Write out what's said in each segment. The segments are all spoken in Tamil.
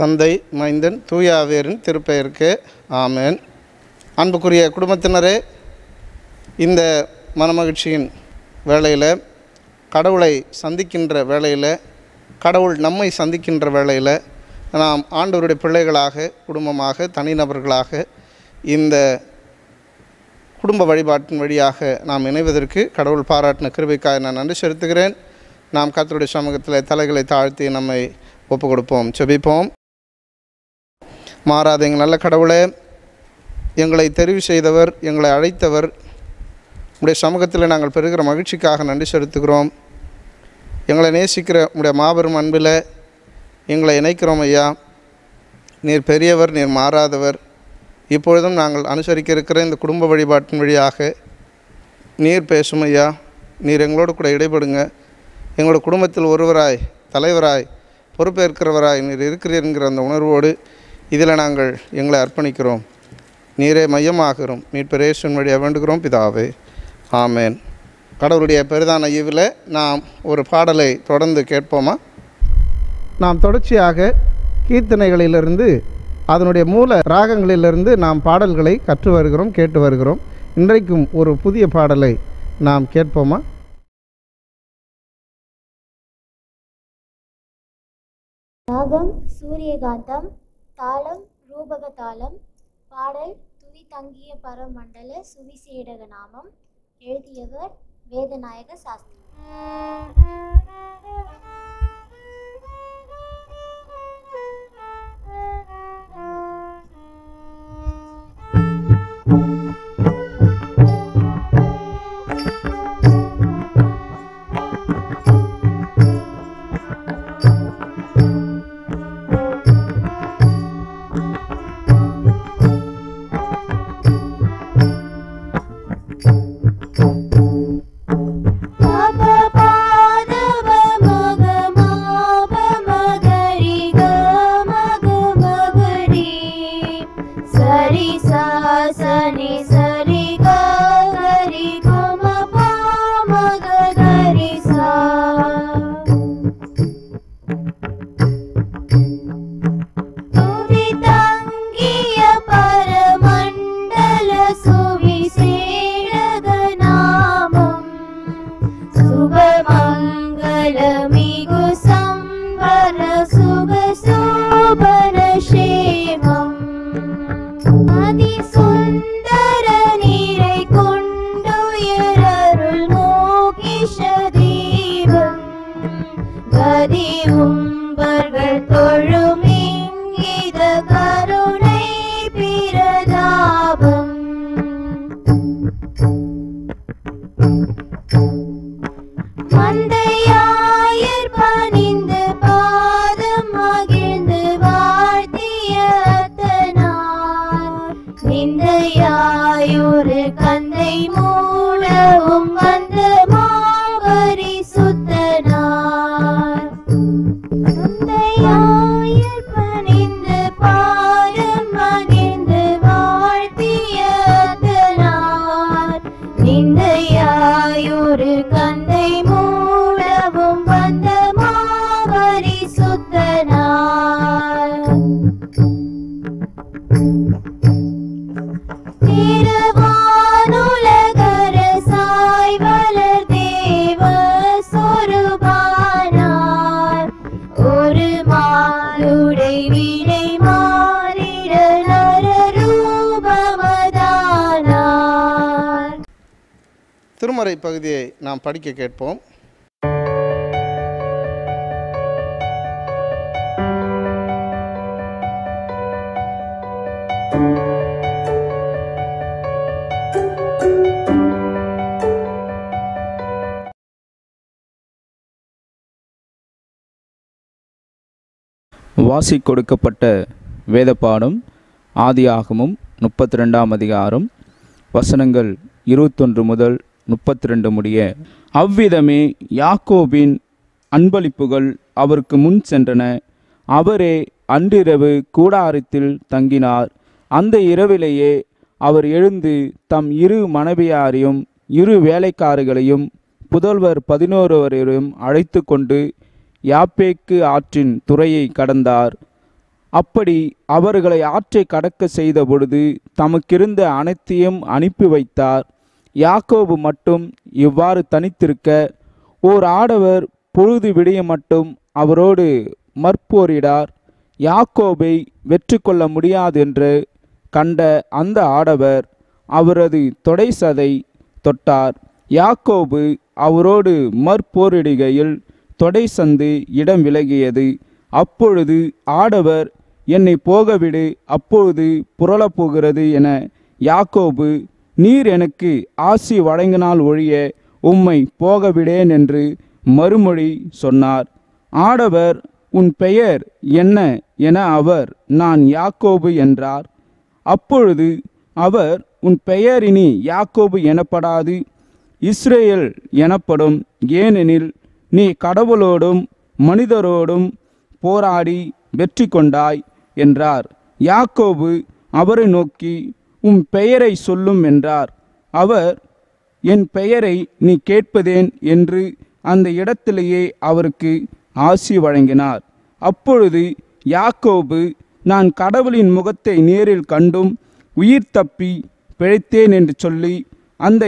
தந்தை, மைந்தன், தூய ஆவியாரின் திருப்பெயருக்கு ஆமென். அன்புக்குரிய குடும்பத்தினரே, இந்த மனமகிழ்ச்சியின் வேளையில், கடவுளை சந்திக்கின்ற வேளையில், கடவுள் நம்மை சந்திக்கின்ற வேளையில் நாம் ஆண்டவருடைய பிள்ளைகளாக, குடும்பமாக, தனிநபர்களாக இந்த குடும்ப வழிபாட்டின் வழியாக நாம் இணைவதற்கு கடவுள் பாராட்டின கிருபைக்காக நான் நன்றி செலுத்துகிறேன். நாம் கர்த்தருடைய சமூகத்தில் தலைகளை தாழ்த்தி நம்மை ஒப்பு கொடுப்போம், செபிப்போம். மாறாத எங்கள் நல்ல கடவுளே, எங்களை தெரிவு செய்தவர், எங்களை அழைத்தவர், உடைய சமூகத்தில் நாங்கள் பெறுகிற மகிழ்ச்சிக்காக நன்றி செலுத்துகிறோம். எங்களை நேசிக்கிற உடைய மாபெரும் அன்பில் எங்களை இணைக்கிறோம் ஐயா. நீர் பெரியவர், நீர் மாறாதவர். இப்பொழுதும் நாங்கள் அனுசரிக்க இருக்கிற இந்த குடும்ப வழிபாட்டின் வழியாக நீர் பேசும் ஐயா. நீர் எங்களோடு கூட இடைபடுங்க. எங்களோட குடும்பத்தில் ஒருவராய், தலைவராய், பொறுப்பேற்கிறவராய் நீர் இருக்கிறீங்கிற அந்த உணர்வோடு இதில் நாங்கள் எங்களை அர்ப்பணிக்கிறோம். நீரே மையமாகிறோம். மீட்பர் இயேசுவின் வழியாக வேண்டுகிறோம் பிதாவே, ஆமேன். கடவுளுடைய பெரிதான ஈவில் நாம் ஒரு பாடலை தொடர்ந்து கேட்போமா? நாம் தொடர்ச்சியாக கீர்த்தனைகளிலிருந்து, அதனுடைய மூல ராகங்களிலிருந்து நாம் பாடல்களை கற்று வருகிறோம், கேட்டு வருகிறோம். இன்றைக்கும் ஒரு புதிய பாடலை நாம் கேட்போமா? ராகம் சூரியகாந்தம், தாளம் ரூபக தாளம், பாடல் துதி தங்கிய பரமண்டல சுவிசேடக நாமம். எழுதியவர் வேதநாயக சாஸ்திரி. திருமறை பகுதியை நாம் படிக்க கேட்போம். வாசி கொடுக்கப்பட்ட வேதப்பாடம் ஆதியாகமம் 32ஆம் அதிகாரம், வசனங்கள் 21 முதல் 32 முடிய. அவ்விதமே யாக்கோபின் அன்பளிப்புகள் அவருக்கு முன் சென்றன. அவரே அன்றிரவு கூடாரத்தில் தங்கினார். அந்த இரவிலேயே அவர் எழுந்து தம் இரு மனைவியாரையும் இரு வேலைக்காரர்களையும் புதல்வர் 11 அழைத்து கொண்டு யாப்பேக்கு ஆற்றின் துறையை கடந்தார். அப்படி அவர்களை ஆற்றை கடக்க செய்த பொழுது தமக்கிருந்த அனைத்தையும் அனுப்பி வைத்தார். யாக்கோபு மட்டும் இவ்வாறு தனித்திருக்க, ஓர் ஆடவர் பொழுது விடிய மட்டும் அவரோடு மற்போரிடார். யாக்கோபை வெற்றி கொள்ள முடியாதென்று கண்ட அந்த ஆடவர் அவரது தொடைசதை தொட்டார். யாக்கோபு அவரோடு மற்போரிடுகையில் தொடை சந்து இடம் விலகியது. அப்பொழுது ஆடவர், என்னை போகவிடு, அப்பொழுது புரளப்போகிறது என யாக்கோபு, நீர் எனக்கு ஆசி வழங்கினால் ஒழிய உம்மை போகவிடேன் என்று மறுமொழி சொன்னார். ஆடவர், உன் பெயர் என்ன என அவர், நான் யாக்கோபு என்றார். அப்பொழுது அவர், உன் பெயர் இனி யாக்கோபு எனப்படாது, இஸ்ரேல் எனப்படும், ஏனெனில் நீ கடவுளோடும் மனிதரோடும் போராடி வெற்றி கொண்டாய் என்றார். யாக்கோபு அவரை நோக்கி, உம் பெயரை சொல்லும் என்றார். அவர், என் பெயரை நீ கேட்பதேன் என்று அந்த இடத்திலேயே அவருக்கு ஆசி வழங்கினார். அப்பொழுது யாக்கோபு, நான் கடவுளின் முகத்தை நேரில் கண்டும் உயிர் தப்பி பிழைத்தேன் என்று சொல்லி அந்த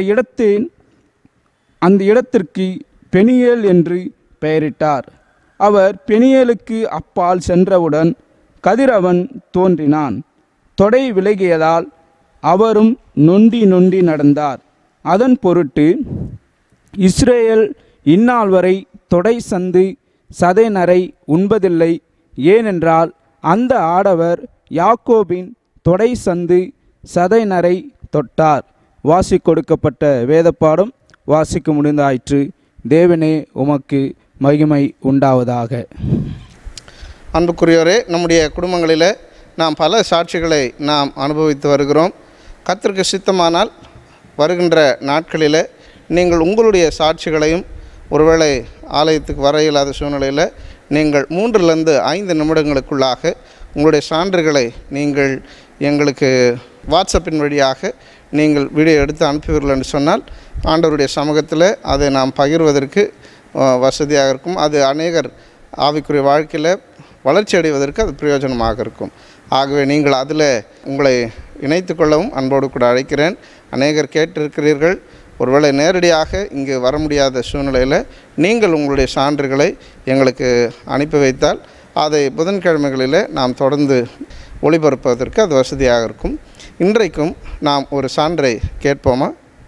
இடத்திற்கு பெனியேல் என்று பெயரிட்டார். அவர் பெனியேலுக்கு அப்பால் சென்றவுடன் கதிரவன் தோன்றினான். தொடை விலகியதால் அவரும் நொண்டி நொண்டி நடந்தார். அதன் பொருட்டு இஸ்ரேல் இந்நாள் வரை தொடை சந்து சதை நரை உண்பதில்லை. ஏனென்றால் அந்த ஆடவர் யாக்கோபின் தொடை சந்து சதை நரை தொட்டார். வாசி கொடுக்கப்பட்ட வேதப்பாடம் வாசிக்க முடிந்தாயிற்று. தேவனே உமக்கு மகிமை உண்டாவதாக. அன்புக்குரியோரே, நம்முடைய குடும்பங்களில் நாம் பல சாட்சிகளை நாம் அனுபவித்து வருகிறோம். கர்த்தருக்கு சித்தமானால் வருகின்ற நாட்களில் நீங்கள் உங்களுடைய சாட்சிகளையும், ஒருவேளை ஆலயத்துக்கு வர இயலாத சூழ்நிலையில் நீங்கள் 3-5 நிமிடங்களுக்குள்ளாக உங்களுடைய சான்றுகளை நீங்கள் எங்களுக்கு வாட்ஸ்அப்பின் வழியாக நீங்கள் வீடியோ எடுத்து அனுப்புவீர்கள் என்று சொன்னால் ஆண்டவருடைய சமூகத்தில் அதை நாம் பகிர்வதற்கு வசதியாக இருக்கும். அது அநேகர் ஆவிக்குரிய வாழ்க்கையில் வளர்ச்சி அடைவதற்கு அது பிரயோஜனமாக இருக்கும். ஆகவே நீங்கள் அதில் உங்களை இணைத்து கொள்ளவும் அன்போடு கூட அழைக்கிறேன். அநேகர் கேட்டிருக்கிறீர்கள். ஒருவேளை நேரடியாக இங்கு வர முடியாத சூழ்நிலையில் நீங்கள் உங்களுடைய சான்றுகளை எங்களுக்கு அனுப்பி வைத்தால் அதை புதன்கிழமைகளில் நாம் தொடர்ந்து ஒளிபரப்புவதற்கு அது வசதியாக இருக்கும். இன்றைக்கும் நாம் ஒரு சான்றை கேட்போமா?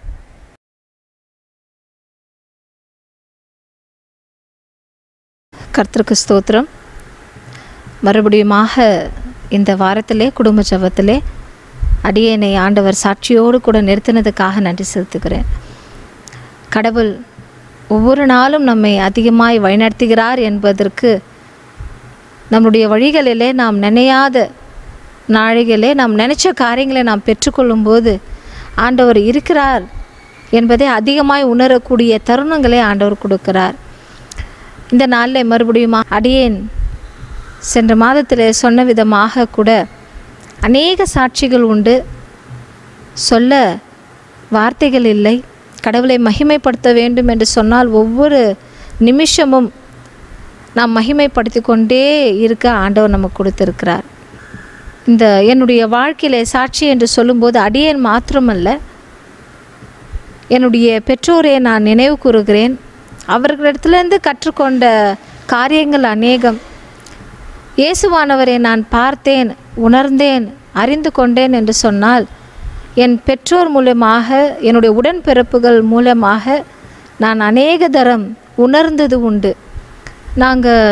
கர்த்தருக்கு ஸ்தோத்திரம். மறுபடியுமாக இந்த வாரத்திலே குடும்ப ஜெபத்திலே அடியேனை ஆண்டவர் சாட்சியோடு கூட நிறுத்தினதுக்காக நன்றி செலுத்துகிறேன். கடவுள் ஒவ்வொரு நாளும் நம்மை அதிகமாய் வழிநடத்துகிறார் என்பதற்கு நம்முடைய வழிகளிலே நாம் நினையாத நாழிகளே நாம் நினைச்ச காரியங்களை நாம் பெற்றுக்கொள்ளும்போது ஆண்டவர் இருக்கிறார் என்பதை அதிகமாய் உணரக்கூடிய தருணங்களை ஆண்டவர் கொடுக்கிறார். இந்த நாளில் மறுபடியும் அடியேன் சென்ற மாதத்தில் சொன்ன விதமாக கூட அநேக சாட்சிகள் உண்டு. சொல்ல வார்த்தைகள் இல்லை. கடவுளை மகிமைப்படுத்த வேண்டும் என்று சொன்னால் ஒவ்வொரு நிமிஷமும் நாம் மகிமைப்படுத்தி கொண்டே இருக்க ஆண்டவர் நமக்கு கொடுத்திருக்கிறார். இந்த என்னுடைய வாழ்க்கையிலே சாட்சி என்று சொல்லும்போது அடியேன் மாத்திரமல்ல, என்னுடைய பெற்றோரை நான் நினைவு கூறுகிறேன். அவர்களிடத்திலிருந்து கற்றுக்கொண்ட காரியங்கள் அநேகம். இயேசுவானவரை நான் பார்த்தேன், உணர்ந்தேன், அறிந்து கொண்டேன் என்று சொன்னால் என் பெற்றோர் மூலமாக, என்னுடைய உடன்பிறப்புகள் மூலமாக நான் அநேக தரம் உணர்ந்தது உண்டு. நாங்கள்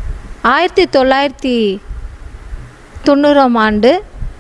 1990ஆம் ஆண்டு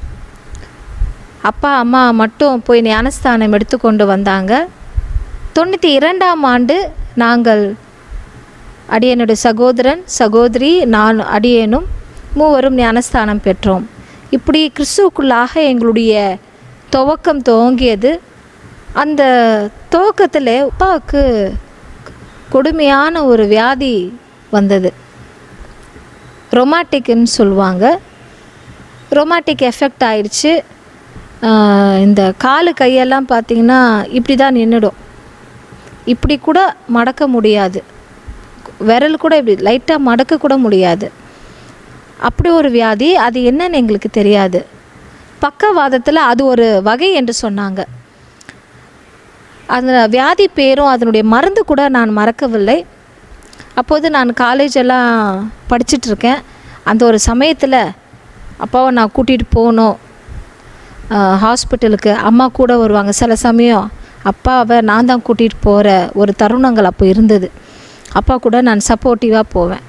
அப்பா அம்மா மட்டும் போய் ஞானஸ்தானம் எடுத்துக்கொண்டு வந்தாங்க. 92ஆம் ஆண்டு நாங்கள் அடியனுடைய சகோதரன் சகோதரி நான் அடியேனும் மூவரும் ஞானஸ்தானம் பெற்றோம். இப்படி கிறிஸ்துவுக்குள்ளாக எங்களுடைய துவக்கம் துவங்கியது. அந்த துவக்கத்தில் அப்பாவுக்கு கொடுமையான ஒரு வியாதி வந்தது. ரொமாட்டிக்னு சொல்லுவாங்க. ரொமாட்டிக் எஃபெக்ட் ஆயிடுச்சு. இந்த காலு கையெல்லாம் பார்த்திங்கன்னா இப்படி தான் நின்றுடும். இப்படி கூட மடக்க முடியாது. விரல் கூட இப்படி லைட்டாக மடக்க கூட முடியாது. அப்படி ஒரு வியாதி, அது என்னன்னு எங்களுக்கு தெரியாது. பக்கவாதத்தில் அது ஒரு வகை என்று சொன்னாங்க. அந்த வியாதி பேரும் அதனுடைய மருந்து கூட நான் மறக்கவில்லை. அப்போது நான் காலேஜெல்லாம் படிச்சிட்ருக்கேன். அந்த ஒரு சமயத்தில் அப்பாவை நான் கூட்டிகிட்டு போகணும் ஹாஸ்பிட்டலுக்கு. அம்மா கூட வருவாங்க. சில சமயம் அப்பாவை நான் தான் கூட்டிகிட்டு போகிற ஒரு தருணங்கள் அப்போ இருந்தது. அப்பா கூட நான் சப்போர்ட்டிவாக போவேன்.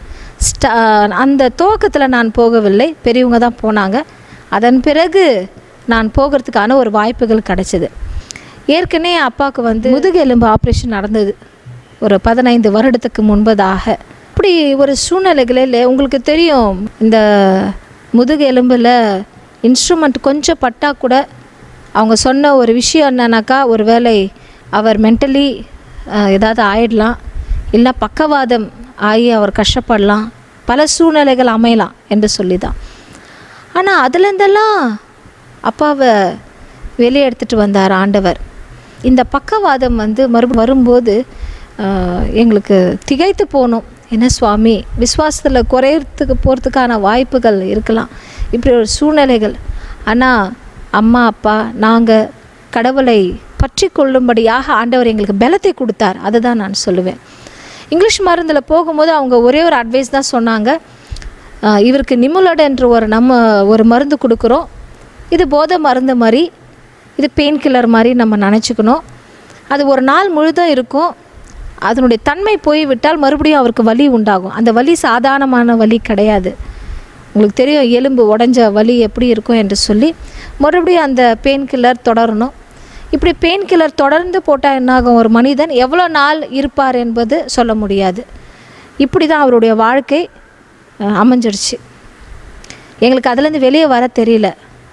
அந்த துவக்கத்தில் நான் போகவில்லை, பெரியவங்க தான் போனாங்க. அதன் பிறகு நான் போகிறதுக்கான ஒரு வாய்ப்புகள் கிடச்சிது. ஏற்கனவே அப்பாவுக்கு வந்து முதுகெலும்பு ஆப்ரேஷன் நடந்தது ஒரு 15 வருடத்துக்கு முன்பதாக. இப்படி ஒரு சூழ்நிலைகளில் உங்களுக்கு தெரியும், இந்த முதுகெலும்பில் இன்ஸ்ட்ருமெண்ட் கொஞ்சம் பட்டால் கூட அவங்க சொன்ன ஒரு விஷயம் என்னன்னாக்கா, ஒரு வேளை அவர் மென்டலி ஏதாவது ஆயிடலாம், இல்லை பக்கவாதம் ஆகி அவர் கஷ்டப்படலாம், பல சூழ்நிலைகள் அமையலாம் என்று சொல்லி தான். ஆனால் அதுலேருந்தெல்லாம் அப்பாவை வெளியே எடுத்துகிட்டு வந்தார் ஆண்டவர். இந்த பக்கவாதம் வந்து மறுபடியும் வரும்போது எங்களுக்கு திகைத்து போனோம். என்ன சுவாமி, விசுவாசத்தில் குறையறதுக்கு போகிறதுக்கான வாய்ப்புகள் இருக்கலாம், இப்படி ஒரு சூழ்நிலைகள். ஆனால் அம்மா அப்பா நாங்கள் கடவுளை பற்றி கொள்ளும்படியாக ஆண்டவர் எங்களுக்கு பலத்தை கொடுத்தார். அதுதான் நான் சொல்லுவேன். இங்கிலீஷ் மருந்தில் போகும்போது அவங்க ஒரே ஒரு அட்வைஸ் தான் சொன்னாங்க, இவருக்கு நிமுலட் என்ற ஒரு மருந்து கொடுக்குறோம், இது போதை மருந்து மாதிரி, இது பெயின் கில்லர் மாதிரி நம்ம நினச்சிக்கணும். அது ஒரு நாள் முழுதும் இருக்கும், அதனுடைய தன்மை போய்விட்டால் மறுபடியும் அவருக்கு வலி உண்டாகும். அந்த வலி சாதாரணமான வலி கிடையாது. உங்களுக்கு தெரியும் எலும்பு உடஞ்ச வலி எப்படி இருக்கும் என்று சொல்லி மறுபடியும் அந்த பெயின் கில்லர் தொடரணும். இப்படி பெயின் கில்லர் தொடர்ந்து போட்டால் என்னாகும், ஒரு மனிதன் எவ்வளோ நாள் இருப்பார் என்பது சொல்ல முடியாது. இப்படி தான் அவருடைய வாழ்க்கை அமைஞ்சிடுச்சு. எங்களுக்கு அதுலேருந்து வெளியே வர தெரியல.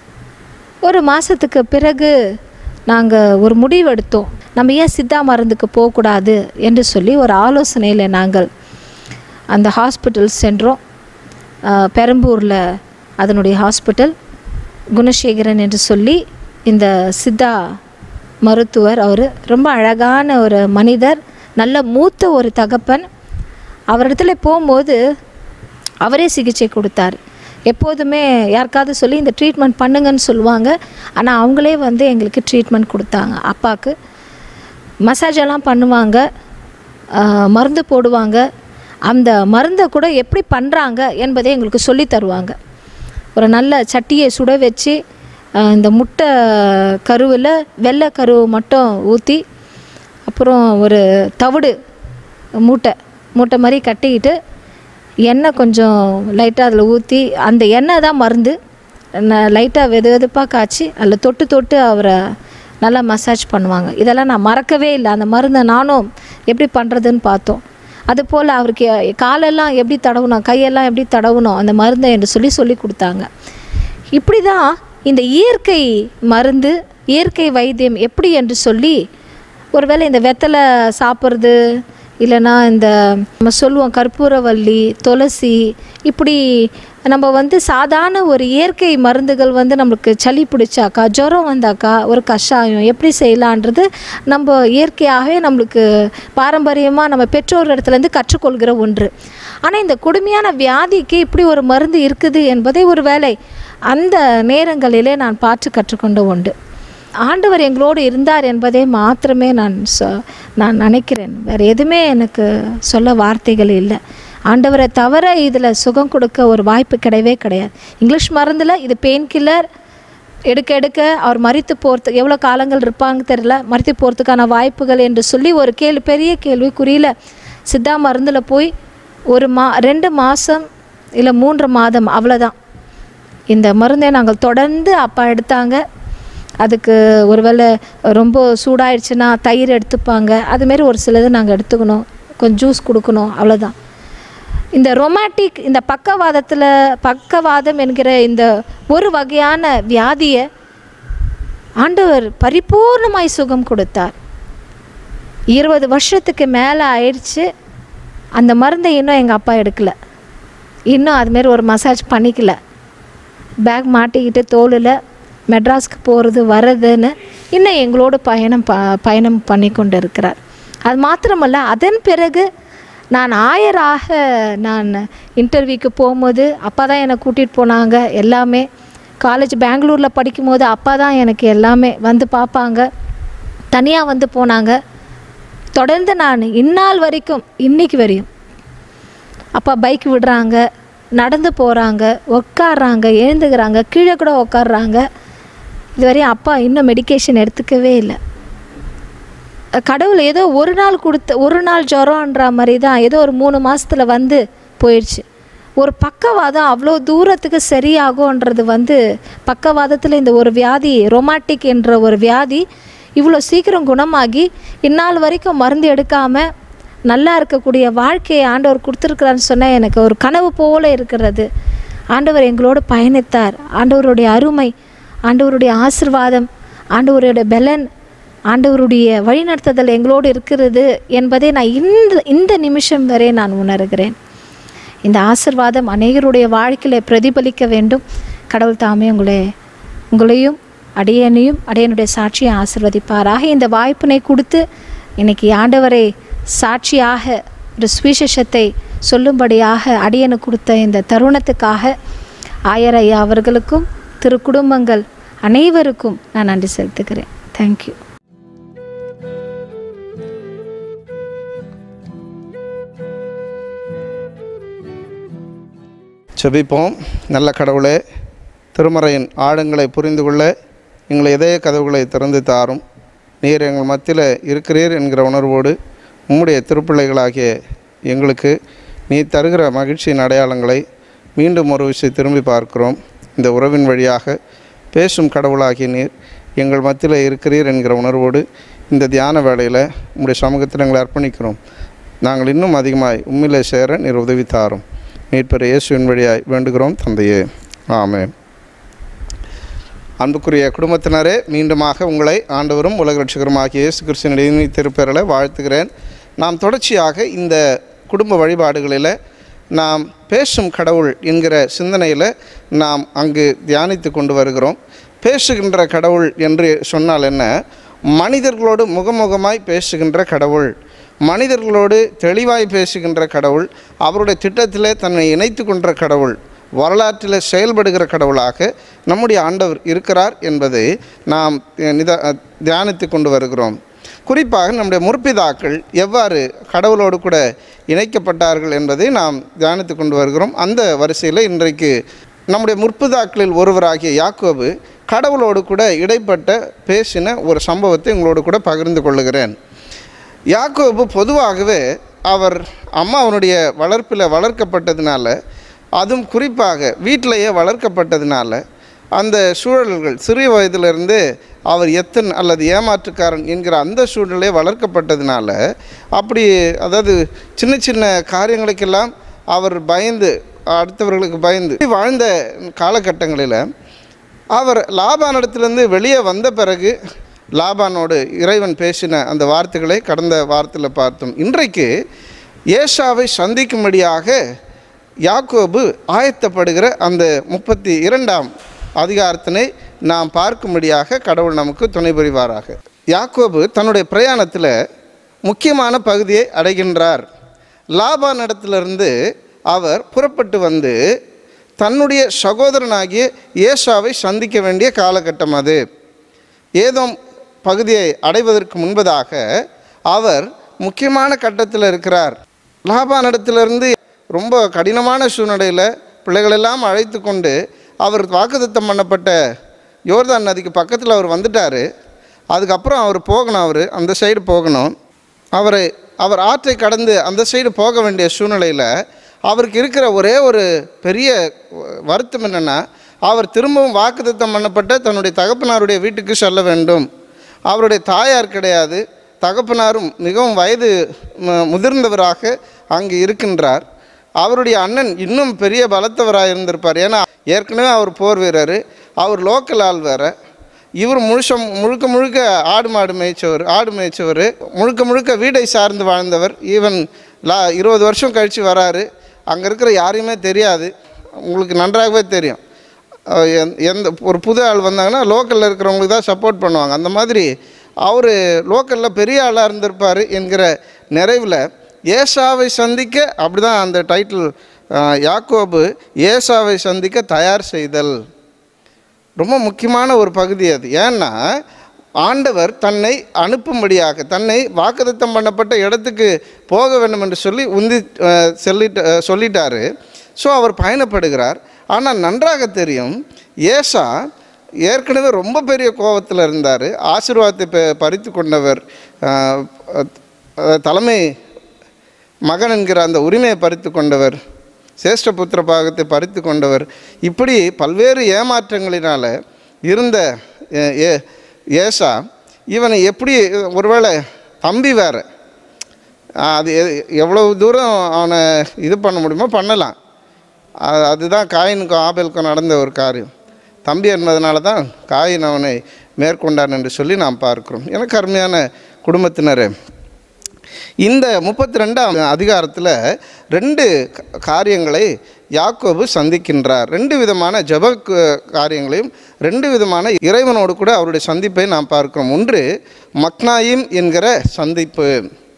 ஒரு மாதத்துக்கு பிறகு நாங்கள் ஒரு முடிவு எடுத்தோம், நம்ம ஏன் சித்தா மருந்துக்கு போகக்கூடாது என்று சொல்லி ஒரு ஆலோசனையில் நாங்கள் அந்த ஹாஸ்பிட்டல் சென்றோம். பெரம்பூரில் அதனுடைய ஹாஸ்பிட்டல் குணசேகரன் என்று சொல்லி இந்த சித்தா மருத்துவர், அவர் ரொம்ப அழகான ஒரு மனிதர், நல்ல மூத்த ஒரு தகப்பன். அவரிடத்துல போகும்போது அவரே சிகிச்சை கொடுத்தார். எப்போதுமே யாருக்காவது சொல்லி இந்த ட்ரீட்மெண்ட் பண்ணுங்கன்னு சொல்லுவாங்க, ஆனால் அவங்களே வந்து எங்களுக்கு ட்ரீட்மெண்ட் கொடுத்தாங்க. அப்பாவுக்கு மசாஜ் எல்லாம் பண்ணுவாங்க, மருந்து போடுவாங்க. அந்த மருந்தை கூட எப்படி பண்ணுறாங்க என்பதை எங்களுக்கு சொல்லி தருவாங்க. ஒரு நல்ல சட்டியை சுட வச்சு இந்த முட்டை கருவில் வெள்ளை கருவு மட்டும் ஊற்றி, அப்புறம் ஒரு தவிடு மூட்டை மாதிரி கட்டிக்கிட்டு எண்ணெய் கொஞ்சம் லைட்டாக அதில் ஊற்றி, அந்த எண்ணெய் தான் மருந்து, லைட்டாக வெதுப்பாக காய்ச்சி அதில் தொட்டு அவரை நல்லா மசாஜ் பண்ணுவாங்க. இதெல்லாம் நான் மறக்கவே இல்லை. அந்த மருந்தை நானும் எப்படி பண்ணுறதுன்னு பார்த்தோம். அதுபோல் அவருக்கு காலெல்லாம் எப்படி தடவணும், கையெல்லாம் எப்படி தடவணும் அந்த மருந்தை என்று சொல்லி கொடுத்தாங்க. இப்படி தான் இந்த இயற்கை மருந்து, இயற்கை வைத்தியம் எப்படி என்று சொல்லி, ஒருவேளை இந்த வெத்தலை சாப்பிட்றது, இல்லைன்னா இந்த நம்ம சொல்லுவோம் கற்பூரவள்ளி, துளசி, இப்படி நம்ம வந்து சாதாரண ஒரு இயற்கை மருந்துகள் வந்து நம்மளுக்கு சளி பிடிச்சாக்கா, ஜுரம் வந்தாக்கா ஒரு கஷாயம் எப்படி செய்யலான்றது நம்ம இயற்கையாகவே நம்மளுக்கு பாரம்பரியமாக நம்ம பெற்றோர் இடத்துலேருந்து கற்றுக்கொள்கிற ஒன்று. ஆனால் இந்த கொடுமையான வியாதிக்கு இப்படி ஒரு மருந்து இருக்குது என்பதை ஒரு வேளை அந்த நேரங்களிலே நான் பார்த்து கற்றுக்கொண்ட உண்டு. ஆண்டவர் எங்களோடு இருந்தார் என்பதை மாத்திரமே நான் நினைக்கிறேன். வேறு எதுவுமே எனக்கு சொல்ல வார்த்தைகள் இல்லை. ஆண்டவரை தவிர இதில் சுகம் கொடுக்க ஒரு வாய்ப்பு கிடையவே கிடையாது. இங்கிலீஷ் மருந்தில் இது பெயின் கில்லர் எடுக்க அவர் மரித்து போகிறதுக்கு எவ்வளோ காலங்கள் இருப்பாங்க தெரியல, மரித்து போகிறதுக்கான வாய்ப்புகள் என்று சொல்லி ஒரு பெரிய கேள்விக்குறியில் சித்தா மருந்தில் போய் 2 மாதம் இல்லை 3 மாதம் அவ்வளோதான். இந்த மருந்தை நாங்கள் தொடர்ந்து அப்பா எடுத்தாங்க. அதுக்கு ஒருவேளை ரொம்ப சூடாயிடுச்சுன்னா தயிர் எடுத்துப்பாங்க, அதுமாரி ஒரு சிலது நாங்கள் எடுத்துக்கணும், கொஞ்சம் ஜூஸ் கொடுக்கணும், அவ்வளோதான். இந்த ரொமாட்டிக், இந்த பக்கவாதம் என்கிற இந்த ஒரு வகையான வியாதியை ஆண்டவர் பரிபூர்ணமாய் சுகம் கொடுத்தார். 20 வருஷத்துக்கு மேலே ஆயிடுச்சு. அந்த மருந்தை இன்னும் எங்கள் அப்பா எடுக்கலை, இன்னும் அதுமாரி ஒரு மசாஜ் பண்ணிக்கல. பேக் மாட்டிக்கிட்டு தோளில் மெட்ராஸ்க்கு போகிறது வர்றதுன்னு இன்னும் எங்களோட பயணம் பண்ணி கொண்டு இருக்கிறார். அது மாத்திரமல்ல, அதன் பிறகு நான் ஆயராக நான் இன்டர்வியூக்கு போகும்போது அப்பா தான் என்னை கூட்டிகிட்டு போனாங்க. எல்லாமே காலேஜ் பெங்களூரில் படிக்கும்போது அப்பா தான் எனக்கு எல்லாமே வந்து பார்ப்பாங்க, தனியாக வந்து போனாங்க. தொடர்ந்து நான் இந்நாள் வரைக்கும் இன்னைக்கு வரையும் அப்பா பைக் விடுறாங்க, நடந்து போகிறாங்க, உட்காடுறாங்க, எழுந்துக்கிறாங்க, கீழே கூட உட்காடுறாங்க. இதுவரையும் அப்பா இன்னும் மெடிக்கேஷன் எடுத்துக்கவே இல்லை. கடவுள் ஏதோ ஒரு நாள் ஜுரம்ன்ற மாதிரி தான் ஏதோ ஒரு 3 மாதத்தில் வந்து போயிடுச்சு. ஒரு பக்கவாதம் அவ்வளோ தூரத்துக்கு சரியாகும்ன்றது பக்கவாதத்தில் இந்த ஒரு வியாதி ரொமாட்டிக் என்ற ஒரு வியாதி இவ்வளோ சீக்கிரம் குணமாகி இந்நாள் வரைக்கும் மருந்து எடுக்காமல் நல்லா இருக்கக்கூடிய வாழ்க்கையை ஆண்டவர் கொடுத்துருக்குறான்னு சொன்னால் எனக்கு ஒரு கனவு போல் இருக்கிறது. ஆண்டவர் எங்களோடு பயணித்தார். ஆண்டவருடைய அருமை, ஆண்டவருடைய ஆசீர்வாதம், ஆண்டவருடைய பலன், ஆண்டவருடைய வழிநடத்துதல் எங்களோடு இருக்கிறது என்பதை நான் இந்த நிமிஷம் வரை நான் உணர்கிறேன். இந்த ஆசீர்வாதம் அநேகருடைய வாழ்க்கையில் பிரதிபலிக்க வேண்டும். கடவுள் தாமே உங்களையும் அடியனுடைய சாட்சியை ஆசீர்வதிப்பாராக. இந்த வாய்ப்பினை கொடுத்து இன்னைக்கு ஆண்டவரை சாட்சியாக ஒரு சுவிசேஷத்தை சொல்லும்படியாக அடியனு கொடுத்த இந்த தருணத்துக்காக ஆயர் ஐயா அவர்களுக்கும் திரு குடும்பங்கள் அனைவருக்கும் நான் நன்றி செலுத்துகிறேன். தேங்க்யூ. செபிப்போம். நல்ல கடவுளே, திருமறையின் ஆழங்களை புரிந்து கொள்ள எங்களை இதய கதவுகளை திறந்து தாரும். நீர் எங்கள் மத்தியில் இருக்கிறீர் என்கிற உணர்வோடு உம்முடைய திருப்பிள்ளைகளாகிய எங்களுக்கு நீ தருகிற மகிழ்ச்சியின் அடையாளங்களை மீண்டும் ஒரு விஷயம் திரும்பி பார்க்கிறோம். இந்த உறவின் வழியாக பேசும் கடவுளாகிய நீர் எங்கள் மத்தியில் இருக்கிறீர் என்கிற உணர்வோடு இந்த தியான வேளையில் உம்முடைய சமூகத்தில் எங்களை அர்ப்பணிக்கிறோம். நாங்கள் இன்னும் அதிகமாய் உம்மிலே சேர நீர் உதவி தாரும். மீட்பர் இயேசுவின் வழியாய் வேண்டுகிறோம் தந்தையே, ஆமென். அன்புக்குரிய குடும்பத்தினரே, மீண்டுமாக உங்களை ஆண்டவரும் உலக ரட்சகருமாகிய இயேசு கிறிஸ்துவின் திருப்பெயரில் வாழ்த்துகிறேன். நாம் தொடர்ச்சியாக இந்த குடும்ப வழிபாடுகளில் நாம் பேசும் கடவுள் என்கிற சிந்தனையில் நாம் அங்கு தியானித்து கொண்டு வருகிறோம். பேசுகின்ற கடவுள் என்று சொன்னால் என்ன? மனிதர்களோடு முகமுகமாய் பேசுகின்ற கடவுள், மனிதர்களோடு தெளிவாய் பேசுகின்ற கடவுள், அவருடைய திட்டத்திலே தன்னை இணைத்து கொன்ற கடவுள், வரலாற்றில் செயல்படுகிற கடவுளாக நம்முடைய ஆண்டவர் இருக்கிறார் என்பதை நாம் தியானித்து கொண்டு வருகிறோம். குறிப்பாக நம்முடைய முற்பிதாக்கள் எவ்வாறு கடவுளோடு கூட இணைக்கப்பட்டார்கள் என்பதை நாம் தியானித்து கொண்டு வருகிறோம். அந்த வரிசையில் இன்றைக்கு நம்முடைய முற்பிதாக்களில் ஒருவராகிய யாக்கோபு கடவுளோடு கூட இடைப்பட்ட பேசின ஒரு சம்பவத்தை உங்களோடு கூட பகிர்ந்து கொள்ளுகிறேன். யாக்கோபு பொதுவாகவே அவர் அம்மாவனுடைய வளர்ப்பில் வளர்க்கப்பட்டதுனால, அதுவும் குறிப்பாக வீட்டிலேயே வளர்க்கப்பட்டதுனால, அந்த சூழல்கள் சிறிய வயதிலிருந்து அவர் எத்தன் அல்லது ஏமாற்றுக்காரன் என்கிற அந்த சூழலே வளர்க்கப்பட்டதுனால, அப்படி அதாவது சின்ன சின்ன காரியங்களுக்கெல்லாம் அவர் பயந்து, அடுத்தவர்களுக்கு பயந்து வாழ்ந்த காலகட்டங்களில் அவர் லாபானிடத்திலிருந்து வெளியே வந்த பிறகு லாபானோடு இறைவன் பேசின அந்த வார்த்தைகளை கடந்த வாரத்தில் பார்த்தோம். இன்றைக்கு ஏசாவை சந்திக்கும்படியாக யாக்கோபு ஆயத்தப்படுகிற அந்த 32ஆம் அதிகாரத்தினை நாம் பார்க்கும்படியாக கடவுள் நமக்கு துணை புரிவாராக. யாக்கோபு தன்னுடைய பிரயாணத்தில் முக்கியமான பகுதியை அடைகின்றார். லாபானிடத்திலிருந்து அவர் புறப்பட்டு வந்து தன்னுடைய சகோதரனாகிய ஏசாவை சந்திக்க வேண்டிய காலகட்டம் அது. ஏதோம் பகுதியை அடைவதற்கு முன்பதாக அவர் முக்கியமான கட்டத்தில் இருக்கிறார். லாபானிடத்திலிருந்து ரொம்ப கடினமான சூழ்நிலையில் பிள்ளைகளெல்லாம் அழைத்து கொண்டு அவர் வாக்குத்தத்தம் பண்ணப்பட்ட யோர்தான் நதிக்கு பக்கத்தில் அவர் வந்துட்டார். அதுக்கப்புறம் அவர் போகணும், அவர் அந்த சைடு போகணும். அவர் ஆற்றை கடந்து அந்த சைடு போக வேண்டிய சூழ்நிலையில் அவருக்கு இருக்கிற ஒரே ஒரு பெரிய வருத்தம் என்னென்னா, அவர் திரும்பவும் வாக்குத்தத்தம் பண்ணப்பட்ட தன்னுடைய தகப்பனாருடைய வீட்டுக்கு செல்ல வேண்டும். அவருடைய தாயார் கிடையாது, தகப்பனாரும் மிகவும் வயது முதிர்ந்தவராக அங்கு இருக்கின்றார். அவருடைய அண்ணன் இன்னும் பெரிய பலத்தவராக இருந்திருப்பார். ஏன்னா ஏற்கனவே அவர் போர் வீரர், அவர் லோக்கல் ஆள் வேறு. இவர் முழுக்க முழுக்க ஆடு மேய்ச்சவர், முழுக்க வீடை சார்ந்து வாழ்ந்தவர். ஈவன் 20 வருஷம் கழித்து வராரு. அங்கே இருக்கிற யாரையுமே தெரியாது, உங்களுக்கு நன்றாகவே தெரியும். எந்த ஒரு புது ஆள் வந்தாங்கன்னா லோக்கலில் இருக்கிறவங்களுக்கு தான் சப்போர்ட் பண்ணுவாங்க. அந்த மாதிரி அவர் லோக்கலில் பெரிய ஆளாக இருந்திருப்பார் என்கிற நிறைவில் ஏசாவை சந்திக்க, அப்படி தான் அந்த டைட்டில், யாக்கோபு ஏசாவை சந்திக்க தயார் செய்தல். ரொம்ப முக்கியமான ஒரு பகுதி அது. ஏன்னா ஆண்டவர் தன்னை அனுப்பும்படியாக, தன்னை வாக்குத்தத்தம் பண்ணப்பட்ட இடத்துக்கு போக வேண்டும் என்று சொல்லி சொல்லிட்டாரு. ஸோ அவர் பயணப்படுகிறார். ஆனால் நன்றாக தெரியும், ஏசா ஏற்கனவே ரொம்ப பெரிய கோபத்தில் இருந்தார். ஆசீர்வாதத்தை பறித்து கொண்டவர், தலைமை மகன் என்கிற அந்த உரிமையை பறித்து கொண்டவர், சேஷ்ட புத்திர பாகத்தை பறித்து கொண்டவர், இப்படி பல்வேறு ஏமாற்றங்களினால் இருந்த ஏசா இவனை எப்படி, ஒருவேளை தம்பி வேறு, அது எவ்வளவு தூரம் அவனை இது பண்ண முடியுமோ பண்ணலாம். அதுதான் காயினுக்கும் ஆபேலுக்கும் நடந்த ஒரு காரியம். தம்பி என்பதனால தான் காயின் அவனை மேற்கொண்டான் என்று சொல்லி நாம் பார்க்கிறோம். எனக்கு அருமையான குடும்பத்தினரே, இந்த 32ஆம் அதிகாரத்தில் 2 காரியங்களை யாக்கோபு சந்திக்கின்றார். 2 விதமான ஜெப காரியங்களையும் 2 விதமான இறைவனோடு கூட அவருடைய சந்திப்பை நாம் பார்க்கிறோம். ஒன்று மக்னாயிம் என்கிற சந்திப்பு,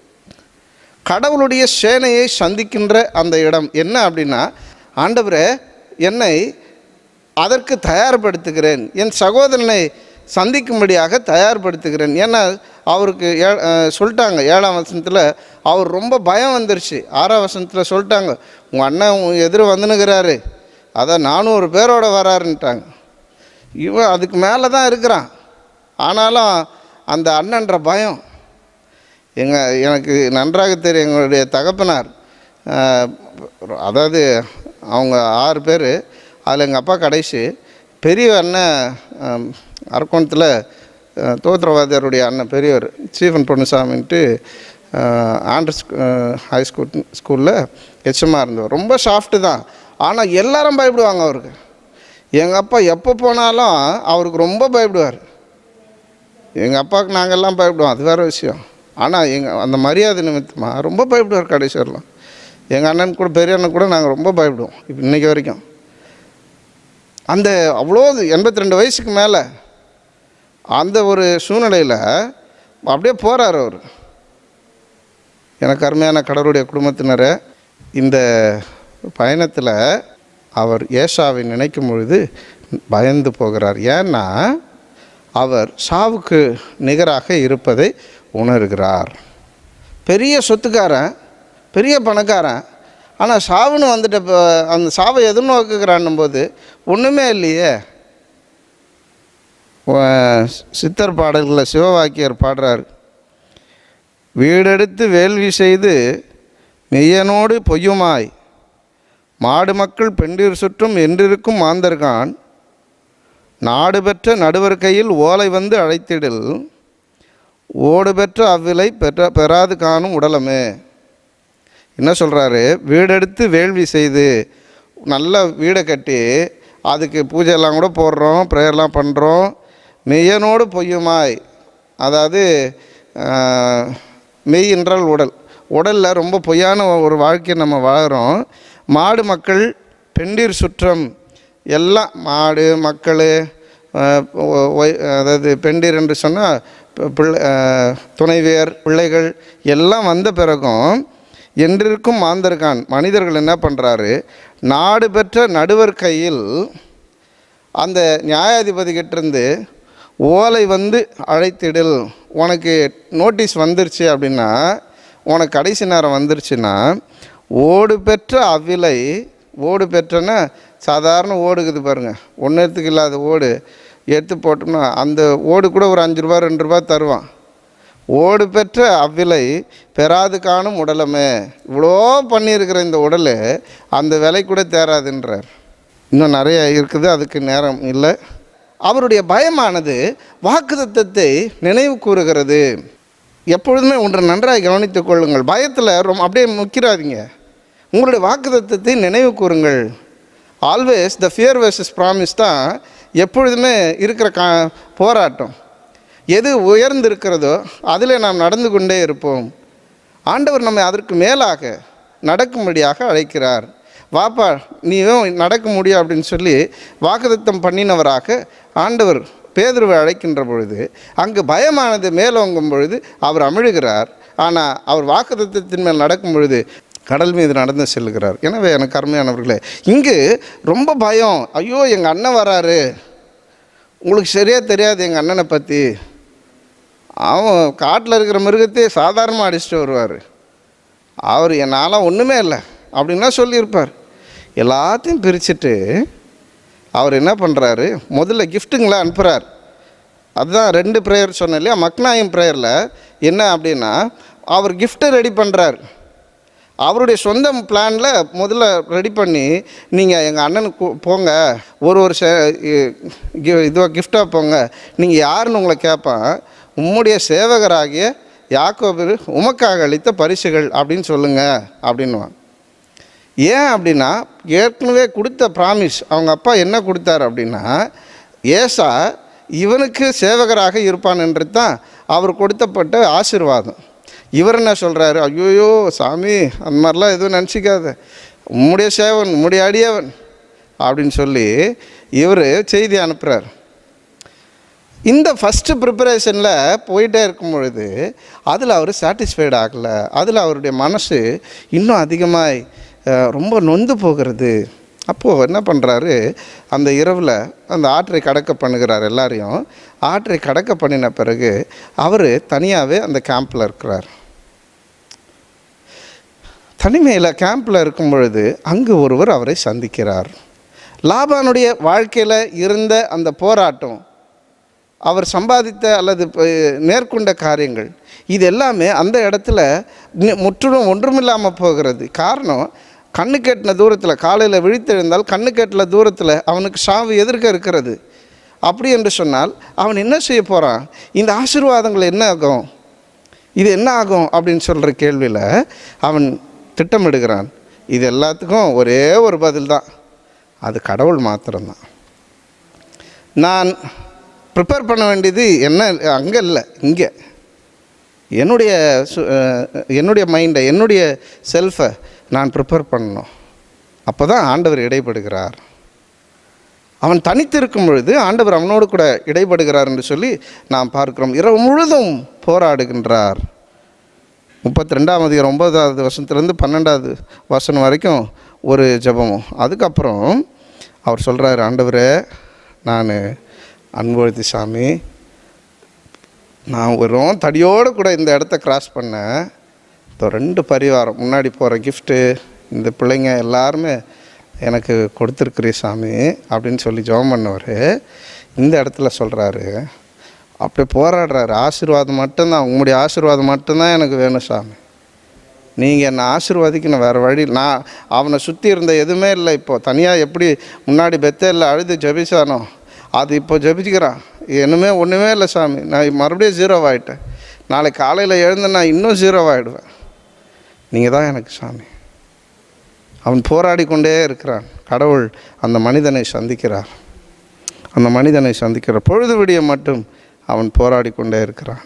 கடவுளுடைய சேனையை சந்திக்கின்ற அந்த இடம். என்ன அப்படின்னா, ஆண்டவரே என்னை அதற்கு தயார்படுத்துகிறேன், என் சகோதரனை சந்திக்கும்படியாக தயார்படுத்துகிறேன். ஏன்னா அவருக்கு சொல்லிட்டாங்க 7ஆம் வசனத்தில், அவர் ரொம்ப பயம் வந்துருச்சு. 6ஆம் வசனத்தில் சொல்லிட்டாங்க, உங்கள் அண்ணன் எதிர வந்துனுக்கிறாரு, அதான் 400 பேரோட வராருன்ட்டாங்க. இவன் அதுக்கு மேலே தான் இருக்கிறான். ஆனாலும் அந்த அண்ணன்ற பயம் எனக்கு நன்றாக தெரியும். எங்களுடைய தகப்பனார், அதாவது அவங்க 6 பேர், அதில் எங்கள் அப்பா கடைசி. பெரிய அண்ணன் அரக்கோணத்தில் தோத்திரவாதியாருடைய அண்ணன் பெரியவர் ஸ்டீஃபன் பொன்னுசாமின்ட்டு ஆண்ட்ரஸ் ஹை ஸ்கூலில் ஹெச்எம்மாக இருந்தவர். ரொம்ப சாஃப்ட்டு தான், ஆனால் எல்லாரும் பயப்படுவாங்க அவருக்கு. எங்கள் அப்பா எப்போ போனாலும் அவருக்கு ரொம்ப பயப்படுவார். எங்கள் அப்பாவுக்கு நாங்கள்லாம் பயப்படுவோம், அது வேறு விஷயம். ஆனால் அந்த மரியாதை நிமித்தமாக ரொம்ப பயப்படுவார் கடைசி வரலாம். எங்கள் அண்ணன் கூட, பெரிய அண்ணன் கூட நாங்கள் ரொம்ப பயப்படுவோம் இப்போ இன்றைக்கி வரைக்கும். அந்த அவ்வளோ 82 வயசுக்கு மேலே அந்த ஒரு சூழ்நிலையில் அப்படியே போகிறார் அவர். எனக்கு அருமையான கடவுளுடைய குடும்பத்தினரை, இந்த பயணத்தில் அவர் ஏசாவை நினைக்கும் பொழுது பயந்து போகிறார். ஏன்னா அவர் சாவுக்கு நிகராக இருப்பதை உணர்கிறார். பெரிய சொத்துக்காரன், பெரிய பணக்காரன், ஆனால் சாவுன்னு வந்துட்ட அந்த சாவை எதிர்நோக்குகிறான்னும் போது ஒன்றுமே இல்லையே. சித்தர் பாடல்களில் சிவவாக்கியர் பாடுறார், வீடெடுத்து வேள்வி செய்து மெய்யனோடு பொய்யுமாய் மாடு மக்கள் பெண்டீர் சுற்றும் என்றிருக்கும் மாந்தர்கான் நாடு பெற்ற நடுவர் கையில் ஓலை வந்து அழைத்திடில் ஓடு பெற்ற அவ்விலை பெறாது காணும் உடலமே. என்ன சொல்கிறாரு? வீடெடுத்து வேள்வி செய்து, நல்ல வீடை கட்டி அதுக்கு பூஜையெல்லாம் கூட போடுறோம், ப்ரேயர்லாம் பண்ணுறோம். மெய்யனோடு பொய்யுமாய், அதாவது மெய் என்றால் உடல், உடலில் ரொம்ப பொய்யான ஒரு வாழ்க்கையை நம்ம வாழ்கிறோம். மாடு மக்கள் பெண்டீர் சுற்றம், எல்லாம் மாடு மக்கள், அதாவது பெண்டீர் என்று சொன்னால் துணைவியர் பிள்ளைகள் எல்லாம் வந்த பிறகும் என்றிருக்கும் மாந்தர்கான் மனிதர்கள் என்ன பண்ணுறாரு? நாடு பெற்ற நடுவர் கையில் அந்த நியாயாதிபதிக்கிட்டேருந்து ஓலை வந்து அழைத்திடில், உனக்கு நோட்டீஸ் வந்துருச்சு அப்படின்னா, உனக்கு கடைசி நேரம் வந்துருச்சுன்னா, ஓடு பெற்ற அவ்விலை, ஓடு பெற்றன்னா சாதாரண ஓடுக்குது பாருங்கள், ஒன்றுத்துக்கு இல்லாத ஓடு எடுத்து போட்டோம்னா அந்த ஓடு கூட ஒரு 5 ரூபா 2 ரூபா தருவான். ஓடு பெற்ற அவ்விலை பெறாது காணும் உடலமே, இவ்வளோ பண்ணியிருக்கிற இந்த உடல் அந்த விலை கூட தேராதுன்றார். இன்னும் நிறைய இருக்குது, அதுக்கு நேரம் இல்லை. அவருடைய பயமானது வாக்குத்தத்தத்தை நினைவு கூறுகிறது. எப்பொழுதுமே ஒன்று நன்றாக கவனித்துக் கொள்ளுங்கள், பயத்தில் ரொம்ப அப்படியே முக்கிறாதீங்க. உங்களுடைய வாக்குத்தத்தத்தை நினைவு கூறுங்கள். Always the fear versus promise தான் எப்பொழுதுமே இருக்கிற போராட்டம். எது உயர்ந்து இருக்கிறதோ அதில் நாம் நடந்து கொண்டே இருப்போம். ஆண்டவர் நம்மை அதற்கு மேலாக நடக்கும்படியாக அழைக்கிறார். வாப்பா நீயும் நடக்க முடியும் அப்படின்னு சொல்லி வாக்குத்தத்தம் பண்ணினவராக ஆண்டவர் பேதுருவை அழைக்கின்ற பொழுது, அங்கு பயமானது மேலோங்கும் பொழுது அவர் அமிழுகிறார். ஆனால் அவர் வாக்குத்தத்தத்தின் மேல் நடக்கும் பொழுது கடல் மீது நடந்து செல்கிறார். எனவே எனக்கு அருமையானவர்களே, இங்கு ரொம்ப பயம். ஐயோ எங்கள் அண்ணன் வராரு, உங்களுக்கு சரியாக தெரியாது எங்கள் அண்ணனை பற்றி, அவன் காட்டில் இருக்கிற மிருகத்தையே சாதாரணமாக அடிச்சுட்டு வருவார், அவர் என்னால் ஒன்றுமே இல்லை அப்படின்னா சொல்லியிருப்பார். எல்லாத்தையும் பிரிச்சுட்டு அவர் என்ன பண்ணுறாரு, முதல்ல கிஃப்ட்டுங்களை அனுப்புகிறார். அதுதான் 2 ப்ரேயர் சொன்னேன் இல்லையா, மக்னாயும் ப்ரேயரில் என்ன அப்படின்னா, அவர் கிஃப்ட்டை ரெடி பண்ணுறார். அவருடைய சொந்த பிளானில் முதல்ல ரெடி பண்ணி, நீங்கள் எங்கள் அண்ணனுக்கு போங்க, ஒரு இதுவாக கிஃப்டாக போங்க, நீங்கள் யாருன்னு உங்களை கேட்பான், உம்முடைய சேவகராகிய யாக்கோபு உமக்காக அளித்த பரிசுகள் அப்படின்னு சொல்லுங்கள் அப்படின்வான். ஏன் அப்படின்னா, ஏற்கனவே கொடுத்த ப்ராமிஸ், அவங்க அப்பா என்ன கொடுத்தார் அப்படின்னா, ஏசா இவனுக்கு சேவகராக இருப்பான் என்று தான் அவர் கொடுத்தப்பட்ட ஆசீர்வாதம். இவர் என்ன சொல்கிறாரு, ஐயோயோ சாமி அந்த மாதிரிலாம் எதுவும் நினச்சிக்காத, உம்முடைய சேவன் உம்முடைய அடியவன் அப்படின்னு சொல்லி இவர் செய்தி அனுப்புகிறார். இந்த ஃபஸ்ட்டு ப்ரிப்பரேஷனில் போயிட்டே இருக்கும் பொழுது அதில் அவர் சாட்டிஸ்ஃபைடு ஆகலை. அதில் அவருடைய மனசு இன்னும் அதிகமாக ரொம்ப நொந்து போகிறது. அப்போது என்ன பண்ணுறாரு, அந்த இரவில் அந்த ஆற்றை கடக்க பண்ணுகிறார். எல்லாரையும் ஆற்றை கடக்க பண்ணின பிறகு அவர் தனியாகவே அந்த கேம்பில் இருக்கிறார். தனிமையில் கேம்பில் இருக்கும் பொழுது அங்கு ஒருவர் அவரை சந்திக்கிறார். லாபானுடைய வாழ்க்கையில் இருந்த அந்த போராட்டம், அவர் சம்பாதித்த அல்லது மேற்கொண்ட காரியங்கள், இது எல்லாமே அந்த இடத்துல முற்றிலும் ஒன்றுமில்லாமல் போகிறது. காரணம், கண்ணு கெட்டின தூரத்தில், காலையில் விழித்தெழுந்தால் கண்ணு கெட்டின தூரத்தில் அவனுக்கு சாவு எதிர்க்க இருக்கிறது. அப்படி என்று சொன்னால் அவன் என்ன செய்ய போகிறான், இந்த ஆசீர்வாதங்கள் என்ன ஆகும், இது என்ன ஆகும் அப்படின்னு சொல்கிற கேள்வியில் அவன் திட்டமிடுகிறான். இது எல்லாத்துக்கும் ஒரே ஒரு பதில் தான், அது கடவுள் மாத்திரம்தான். நான் ப்ரிப்பேர் பண்ண வேண்டியது என்ன அங்கே இல்லை, இங்கே என்னுடைய மைண்டை, என்னுடைய செல்ஃபை நான் ப்ரிப்பேர் பண்ணணும். அப்போ தான் ஆண்டவர் இடைப்படுகிறார். அவன் தனித்திருக்கும் பொழுது ஆண்டவர் அவனோடு கூட இடைப்படுகிறார் என்று சொல்லி நாம் பார்க்கிறோம். இரவு முழுதும் போராடுகின்றார். 32ஆம் அதிகாரம் 9வது வசனத்துலேருந்து 12வது வசனம் வரைக்கும் ஒரு ஜெபமும். அதுக்கப்புறம் அவர் சொல்கிறார், ஆண்டவரே நான் அன்பொழுதி சாமி, நான் வெறும் தடியோடு கூட இந்த இடத்த கிராஸ் பண்ணேன். இப்போ 2 பரிவாரம் முன்னாடி போகிற கிஃப்ட்டு, இந்த பிள்ளைங்க எல்லாருமே எனக்கு கொடுத்துருக்குறீ சாமி அப்படின்னு சொல்லி ஜெபம் பண்ணவர் இந்த இடத்துல சொல்கிறாரு. அப்படியே போராடுறாரு. ஆசீர்வாதம் மட்டும்தான், உங்களுடைய ஆசீர்வாதம் மட்டும்தான் எனக்கு வேணும் சாமி, நீங்கள் என்னை ஆசீர்வாதிக்கணும், வேறு வழி. நான் அவனை சுற்றி இருந்த எதுவுமே இல்லை. இப்போது தனியாக எப்படி முன்னாடி பெத்தேலில் அழுது ஜபிச்சானோ அது இப்போ ஜபிச்சுக்கிறான். என்னமே ஒன்றுமே இல்லை சாமி, நான் மறுபடியும் 0 ஆகிட்டேன். நாளைக்கு காலையில் எழுந்து நான் இன்னும் 0 ஆகிடுவேன். நீங்கள் தான் எனக்கு சாமி. அவன் போராடி கொண்டே இருக்கிறான். கடவுள் அந்த மனிதனை சந்திக்கிறார். அந்த மனிதனை சந்திக்கிறார். பொழுது விடிய மட்டும் அவன் போராடி கொண்டே இருக்கிறான்.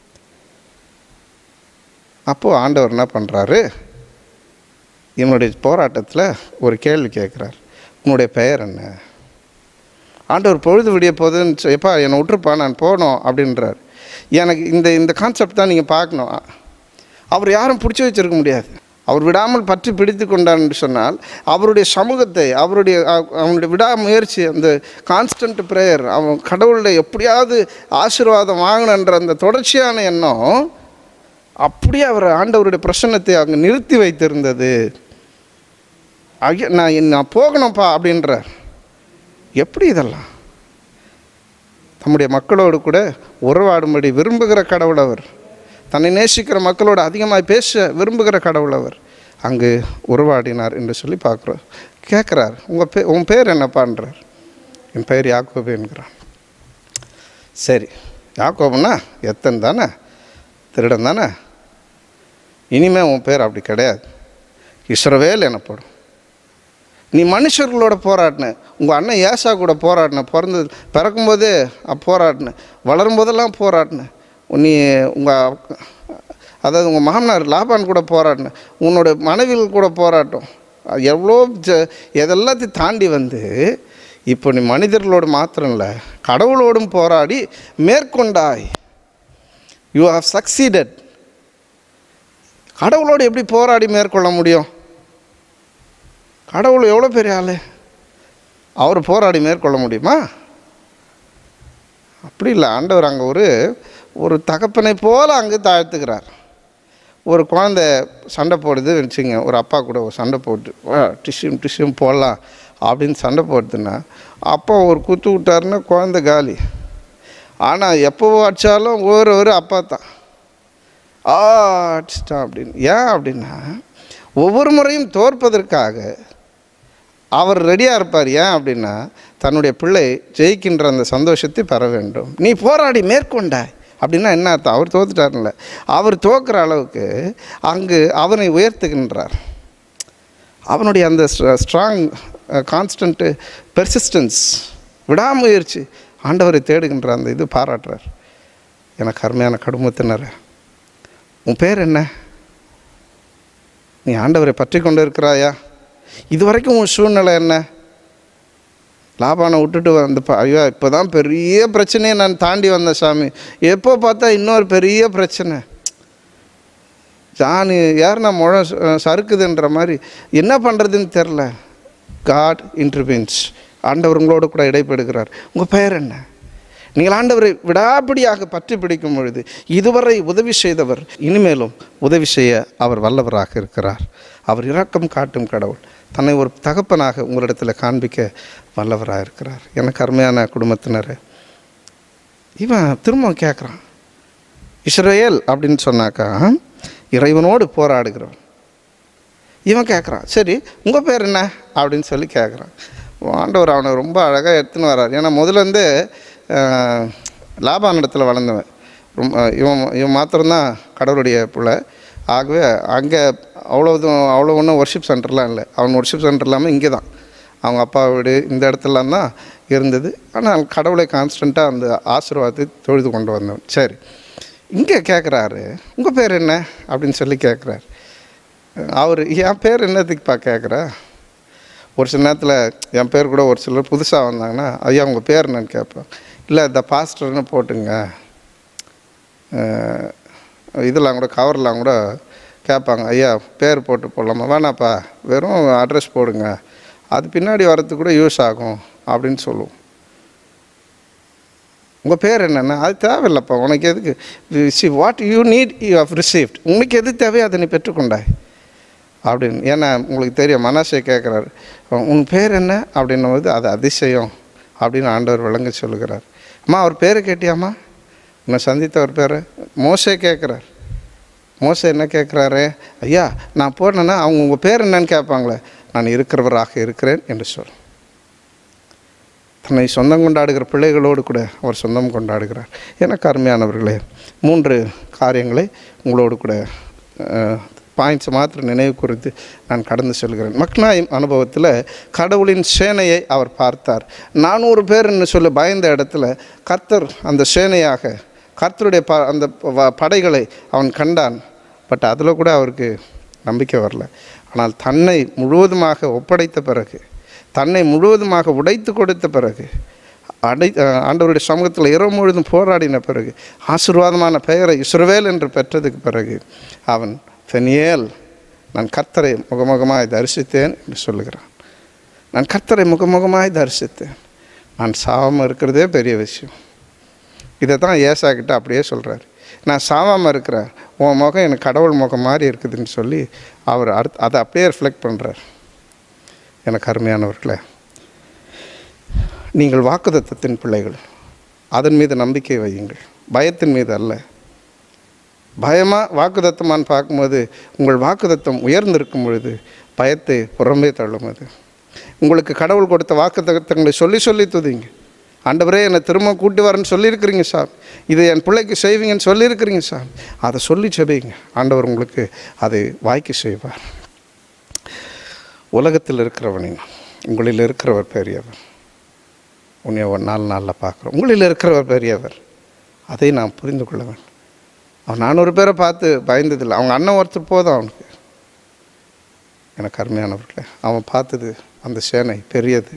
அப்போது ஆண்டவர் என்ன பண்ணுறாரு, இவனுடைய போராட்டத்தில் ஒரு கேள்வி கேட்குறார், உன்னுடைய பெயர் என்ன? ஆண்டவர் பொழுது விடிய போகுதுன்னு எப்பா என்னை விட்டுருப்பா நான் போகணும் அப்படின்றார். எனக்கு இந்த கான்செப்ட் தான் நீங்கள் பார்க்கணும். அவர் யாரும் பிடிச்சி வச்சுருக்க முடியாது. அவர் விடாமல் பற்றி பிடித்து கொண்டார் என்று சொன்னால் அவருடைய சமூகத்தை, அவனுடைய விடாமுயற்சி, அந்த கான்ஸ்டன்ட் ப்ரேயர், அவன் கடவுளுடைய எப்படியாவது ஆசீர்வாதம் வாங்கணுன்ற அந்த தொடர்ச்சியான எண்ணம் அப்படியே அவர் ஆண்டவருடைய பிரசன்னத்தை அங்கே நிறுத்தி வைத்திருந்தது. நான் போகணும்ப்பா அப்படின்றார். எப்படி இதெல்லாம்? தம்முடைய மக்களோடு கூட உறவாடும்படி விரும்புகிற கடவுள் அவர். தன்னை நேசிக்கிற மக்களோடு அதிகமாக பேச விரும்புகிற கடவுள் அவர். அங்கு உறவாடினார் என்று சொல்லி பார்க்குறோம். கேட்குறார், உன் பேர் என்னப்பான்றார். என் பெயர் யாக்கோபு என்கிறான். சரி, யாக்கோபுன்னா எத்தன் தானே, திருடன் தானே, இனிமேல் உன் பேர் அப்படி கிடையாது, இஸ்ரவேல் எனப்படும். நீ மனுஷர்களோட போராடின, உங்கள் அண்ணன் ஏசா கூட போராடின, பிறக்கும்போதே போராடின, வளரும்போதெல்லாம் போராடின, நீ அதாவது உங்கள் மாமனார் லாபான் கூட போராடின, உன்னோட மனைவிகள் கூட போராட்டம், எவ்வளோ எதெல்லாத்தையும் தாண்டி வந்து இப்போ நீ மனிதர்களோடு மாத்திரம் இல்லை கடவுளோடும் போராடி மேற்கொண்டாய். You have succeeded. கடவுளோடு எப்படி போராடி மேற்கொள்ள முடியும்? கடவுள் எவ்வளோ பெரிய ஆள், அவர் போராடி மேற்கொள்ள முடியுமா? அப்படி இல்லை. ஆண்டவர் அங்கே ஒரு தகப்பனை போல் அங்கே தாழ்த்துக்கிறார். ஒரு குழந்தை சண்டை போடுது வச்சுங்க, ஒரு அப்பா கூட ஒரு சண்டை போட்டு டிஷ்யூம் போடலாம் அப்படின்னு சண்டை போடுதுன்னா, அப்பா ஒரு குத்து விட்டாருன்னா குழந்தை காலி. ஆனால் எப்போ அடித்தாலும் ஒரு அப்பா தான் அடிச்சிட்டான் அப்படின்னு. ஏன் அப்படின்னா, ஒவ்வொரு முறையும் தோற்பதற்காக அவர் ரெடியாக இருப்பார். ஏன் அப்படின்னா, தன்னுடைய பிள்ளை ஜெயிக்கின்ற அந்த சந்தோஷத்தை பெற வேண்டும். நீ போராடி மேற்கொண்டாய் அப்படின்னா என்ன அர்த்தம்? அவர் தோத்துட்டார்ல, அவர் தோக்குற அளவுக்கு அங்கு அவனை உயர்த்துகின்றார். அவனுடைய அந்த ஸ்ட்ராங் கான்ஸ்டன்ட்டு பெர்சிஸ்டன்ஸ், விடாமுயற்சி, ஆண்டவரை தேடுகின்ற அந்த இது பாராட்டுறார். எனக்கு அருமையான குடும்பத்தினர், உன் பேர் என்ன? நீ ஆண்டவரை பற்றி கொண்டு இருக்கிறாயா? இதுவரைக்கும் உன் சூழ்நிலை என்ன? லாபானை விட்டுட்டு வந்த ஐயா இப்போ தான் பெரிய பிரச்சனையை நான் தாண்டி வந்தேன் சாமி, எப்போ பார்த்தா இன்னொரு பெரிய பிரச்சனை, ஜானு யாருன்னா சறுக்குதுன்ற மாதிரி, என்ன பண்ணுறதுன்னு தெரில. காட் இன்டர்வீன்ஸ், ஆண்டவர் உங்களோட கூட இடைப்படுகிறார். உங்கள் பெயர் என்ன? நீங்கள் ஆண்டவரை விடாப்பிடியாக பற்றி பிடிக்கும் பொழுது இதுவரை உதவி செய்தவர் இனிமேலும் உதவி செய்ய அவர் வல்லவராக இருக்கிறார். அவர் இரக்கம் காட்டும் கடவுள், தன்னை ஒரு தகப்பனாக உங்களிடத்தில் காண்பிக்க வல்லவராக இருக்கிறார். எனக்கு அருமையான குடும்பத்தினர், இவன் திரும்ப கேட்குறான். இஸ்ரவேல் அப்படின்னு சொன்னாக்கா இறைவனோடு போராடுகிறவன். இவன் கேட்குறான், சரி உங்கள் பேர் என்ன அப்படின்னு சொல்லி கேட்குறான். ஆண்டவர் அவனை ரொம்ப அழகாக எடுத்துன்னு வர்றார். ஏன்னா முதலேருந்து லாபானிடத்தில் வளர்ந்தவன். இவன் மாத்திரம்தான் கடவுளுடைய பிள்ளை. ஆகவே அங்கே அவ்வளோ ஒன்றும் ஒர்ஷிப் சென்டர்லாம் இல்லை. அவன் ஒர்ஷிப் சென்டர் இல்லாமல் இங்கே தான் அவங்க அப்பா வீடு இந்த இடத்துலாம் தான் இருந்தது. ஆனால் கடவுளை கான்ஸ்டண்ட்டாக அந்த ஆசீர்வாதத்தை தொழுது கொண்டு வந்தவன். சரி, இங்கே கேட்குறாரு, உங்கள் பேர் என்ன அப்படின்னு சொல்லி கேட்குறாரு. அவர் என் பேர் என்னதுக்குப்பா கேட்குற? ஒரு சில நேரத்தில் என் பேர் கூட ஒரு சிலர் புதுசாக வந்தாங்கன்னா, ஐயா உங்கள் பேர் என்னன்னு கேட்பேன். இல்லை த பாஸ்டர்னு போட்டுங்க, இதெல்லாம் கூட கவர்லாம் கூட கேட்பாங்க, ஐயா பேர் போட்டு போடலாமா? வேணாப்பா, வெறும் அட்ரஸ் போடுங்க, அது பின்னாடி வரத்துக்கு கூட யூஸ் ஆகும் அப்படின்னு சொல்லுவோம். உங்கள் பேர் என்னென்னா, அது தேவையில்லைப்பா, உனக்கு எதுக்கு, see what you need you have received, உங்களுக்கு எது தேவையோ அதை நீ பெற்றுக்கொண்டாய் அப்படின்னு. ஏன்னா உங்களுக்கு தெரியும், மனாசே கேட்குறாரு, உன் பேர் என்ன அப்படின்னும் போது அது அதிசயம் அப்படின்னு ஆண்டவர் விளங்க சொல்லுகிறார். அம்மா அவர் பேரை கேட்டியாம்மா? உன்னை சந்தித்தவர் பேர் மோசே கேட்குறார். மோசே என்ன கேட்குறாரு? ஐயா நான் போனேன்னா அவங்க உங்கள் பேர் என்னன்னு கேட்பாங்களே, நான் இருக்கிறவராக இருக்கிறேன் என்று சொல். தன்னை சொந்தம் கொண்டாடுகிற பிள்ளைகளோடு கூட அவர் சொந்தம் கொண்டாடுகிறார். எனக்கு அருமையானவர்களே, 3 காரியங்களை உங்களோடு கூட பாயிண்ட்ஸ் மாத்திரம் நினைவு குறித்து நான் கடந்து செல்கிறேன். மக்னாயிம் அனுபவத்தில் கடவுளின் சேனையை அவர் பார்த்தார். 400 பேர்னு சொல்லி பயந்த இடத்துல கர்த்தர் அந்த சேனையாக கர்த்தருடைய அந்த படைகளை அவன் கண்டான். பட் அதில் கூட அவருக்கு நம்பிக்கை வரல. ஆனால் தன்னை முழுவதுமாக ஒப்படைத்த பிறகு, தன்னை முழுவதுமாக உடைத்து கொடுத்த பிறகு, ஆண்டவருடைய சமூகத்தில் இரவு முழுதும் போராடின பிறகு, ஆசீர்வாதமான பெயரை இஸ்ரவேல் என்று பெற்றதுக்கு பிறகு அவன் பெனியேல், நான் கர்த்தரை முகமுகமாய் தரிசித்தேன் என்று சொல்லுகிறான். நான் கர்த்தரை முகமுகமாய் தரிசித்தேன். நான் சாவாமல் இருக்கிறதே பெரிய விஷயம். இதை தான் ஏசாக்கிட்ட அப்படியே சொல்கிறார். நான் சாவாமல் இருக்கிறேன், உன் முகம் எனக்கு கடவுள் முகம் மாதிரி இருக்குதுன்னு சொல்லி அவர் அதை அப்படியே ரிஃப்ளெக்ட் பண்ணுறார். எனக்கு அருமையானவர்களே, நீங்கள் வாக்குத்தத்தத்தின் பிள்ளைகள், அதன் மீது நம்பிக்கை வையுங்கள், பயத்தின் மீது அல்ல. பயமாக வாக்குத்தத்தமானு பார்க்கும்போது உங்கள் வாக்குத்தத்தம் உயர்ந்திருக்கும் பொழுது பயத்தை புறம்பே தள்ளும். அது உங்களுக்கு கடவுள் கொடுத்த வாக்குத்தத்தங்களை சொல்லி சொல்லி துதிங்க. ஆண்டவரே என்னை திரும்ப கூட்டி வரேன்னு சொல்லியிருக்கிறீங்க சார், இதை என் பிள்ளைக்கு செய்வீங்கன்னு சொல்லியிருக்கிறீங்க சார், அதை சொல்லி செபிங்க. ஆண்டவர் உங்களுக்கு அதை வாய்க்கு செய்வார். உலகத்தில் இருக்கிறவனின் உங்களில் இருக்கிறவர் பெரியவர். உன்னை ஒரு நாளில் பார்க்குறோம், உங்களில் இருக்கிறவர் பெரியவர். அதை நாம் புரிந்து கொள்ள வேண்டும். அவன் 400 பேரை பார்த்து பயந்ததில்லை. அவங்க அண்ணன் ஒருத்தர் போதும் அவனுக்கு. எனக்கு அருமையானவர்களே, அவன் பார்த்தது அந்த சேனை பெரியது,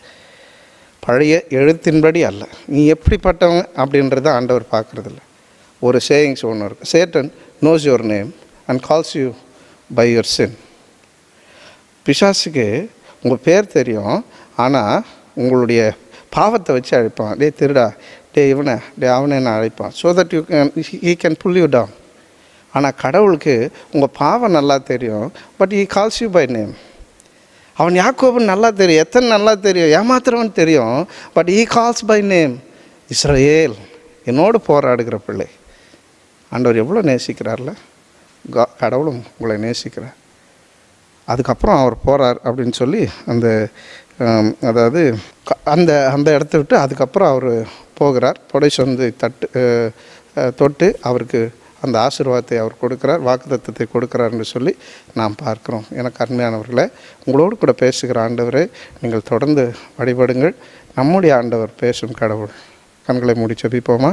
பழைய எழுத்தின்படி அல்ல. நீ எப்படிப்பட்டவங்க அப்படின்றத ஆண்டவர் பார்க்குறதில்ல. ஒரு சேயிங்ஸ் ஒன்று இருக்குது, Satan knows your name and calls you by your sin. பிசாசுக்கு உங்கள் பேர் தெரியும், ஆனால் உங்களுடைய பாவத்தை வச்சு அழைப்பான். டே திருடா, டே இவனை, டே அவனை நான் அழைப்பான். So that he can pull you down. ஆனால் கடவுளுக்கு உங்கள் பாவம் நல்லா தெரியும், but he calls you by name. அவன் யாக்கோபுன்னு நல்லா தெரியும், எத்தனை நல்லா தெரியும், ஏமாத்துறவன் தெரியும், but he calls by name. Israel, என்னோடு போராடுகிற பிள்ளை. ஆண்டவர் எவ்வளோ நேசிக்கிறார்ல, கடவுளும் உங்களை நேசிக்கிறார். அதுக்கப்புறம் அவர் போகிறார் அப்படின்னு சொல்லி அதாவது அந்த இடத்த விட்டு அதுக்கப்புறம் அவர் போகிறார். புடைச்சு வந்து தொட்டு அவருக்கு அந்த ஆசீர்வாதத்தை அவர் கொடுக்குறார், வாக்குத்தத்தத்தை கொடுக்குறாருன்னு சொல்லி நாம் பார்க்குறோம். எனக்கு அருமையானவர்களே, உங்களோடு கூட பேசுகிற ஆண்டவரை நீங்கள் தொடர்ந்து வழிபடுங்கள். நம்முடைய ஆண்டவர் பேசும் கடவுள். கண்களை மூடி ஜெபிப்போமா?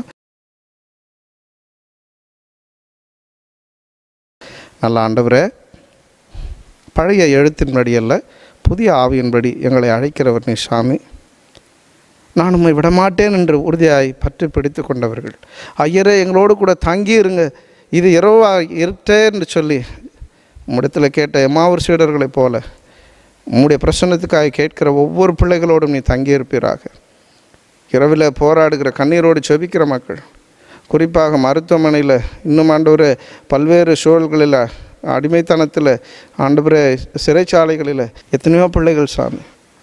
நல்ல ஆண்டவரே, பழைய எழுத்தின்படி அல்ல, புதிய ஆவியின்படி எங்களை அழைக்கிறவர் நீ சாமி. நான் உம்மை விடமாட்டேன் என்று உறுதியாய் பற்றி பிடித்து கொண்டவர்கள். ஐயரே, எங்களோடு கூட தங்கி இருங்க, இது இரவா இருட்டே என்று சொல்லி உம்மிடத்தில் கேட்ட எம்மாவூர் சீடர்களைப் போல உம்முடைய பிரசன்னத்துக்காக கேட்கிற ஒவ்வொரு பிள்ளைகளோடும் நீ தங்கியிருப்பீராக. இரவில் போராடுகிற கண்ணீரோடு செபிக்கிற மக்கள், குறிப்பாக மருத்துவமனையில், இன்னும் ஆண்டவரே பல்வேறு சூழல்களில், அடிமைத்தனத்தில், ஆண்டவரே சிறைச்சாலைகளில் எத்தனையோ பிள்ளைகள் சாமி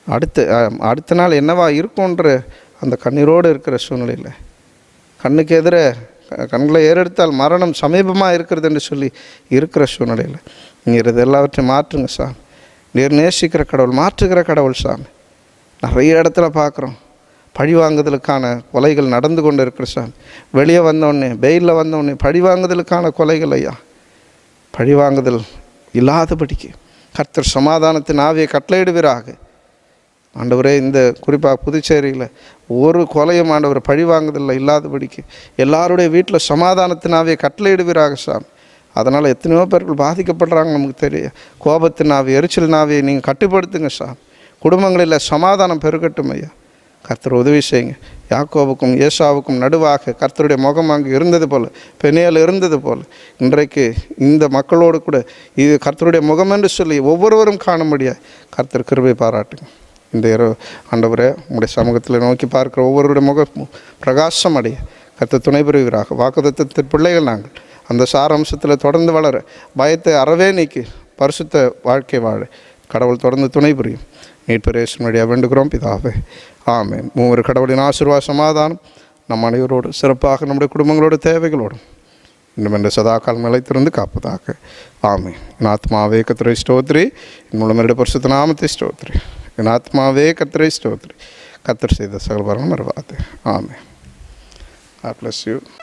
அடுத்த நாள் என்னவா இருக்கும்ன்ற அந்த கண்ணீரோடு இருக்கிற சூழ்நிலையில், கண்ணுக்கு எதிர கண்களை ஏறெடுத்தால் மரணம் சமீபமாக இருக்கிறது என்று சொல்லி இருக்கிற சூழ்நிலையில் நீங்கள் இது எல்லாவற்றையும் மாற்றுங்க சாமி. நீர் நேசிக்கிற கடவுள், மாற்றுகிற கடவுள் சாமி. நிறைய இடத்துல பார்க்குறோம், பழிவாங்குதலுக்கான கொலைகள் நடந்து கொண்டு இருக்கிற சாமி. வெளியே வந்தோடனே, பெயிலில் வந்தோடனே பழிவாங்குதலுக்கான கொலைகள் ஐயா. பழிவாங்குதல் இல்லாதபடிக்கு கர்த்தர் சமாதானத்தின் ஆவியை கட்டளையிடுவீராக. ஆண்டவரே, இந்த குறிப்பாக புதுச்சேரியில் ஒரு கொலையும் ஆண்டவர் பழிவாங்குதலில் இல்லாதபடிக்கு எல்லாருடைய வீட்டில் சமாதானத்தின் ஆவியை கட்டளையிடுவீராக சாமி. அதனால் எத்தனையோ பேர்கள் பாதிக்கப்படுறாங்க நமக்கு தெரியும். கோபத்தின் ஆவி, எரிச்சல் ஆவியை நீங்கள் கட்டுப்படுத்துங்க சாமி. குடும்பங்களில் சமாதானம் பெருகட்டும் ஐயா. கர்த்தர் உதவி செய்யுங்க. யாக்கோபுக்கும் ஏசாவுக்கும் நடுவாக கர்த்தருடைய முகம் அங்கு இருந்தது போல், பெனியல் இருந்தது போல், இன்றைக்கு இந்த மக்களோடு கூட இது கர்த்தருடைய முகம் என்று சொல்லி ஒவ்வொருவரும் காணும்படியாக கர்த்தர் கிருபை பாராட்டுங்க. இந்த இரவு ஆண்டவரே, உங்களுடைய சமூகத்தில் நோக்கி பார்க்குற ஒவ்வொருடைய முகம் பிரகாசம் அடைய கர்த்தர் துணை புரிவீராக. வாக்குத்தத்தத்தின் பிள்ளைகள் நாங்கள் அந்த சாராம்சத்தில் தொடர்ந்து வளர, பயத்தை அறவே நீக்கி பரிசுத்த வாழ்க்கை வாழ கடவுள் தொடர்ந்து துணை புரியும். மீட்பரேசன் வழியாக வேண்டுகிறோம் பிதாவே, ஆமென். மூவர் கடவுளின் ஆசீர்வாத சமாதானம் நம் அனைவரோடு, சிறப்பாக நம்முடைய குடும்பங்களோட தேவைகளோடும் இன்னும் என்ற சதாக்கால் நிலைத்திருந்து காப்பதாக. ஆமென். என் ஆத்மாவே கர்த்தரை ஸ்தோத்திரி, என் மூலமருடைய பரிசுத்த நாமத்தை ஸ்தோத்திரி. என் ஆத்மாவே கர்த்தரை ஸ்தோத்திரி, கர்த்தர் செய்த சகல வரணும் மறவாதே. ஆமென். God bless you.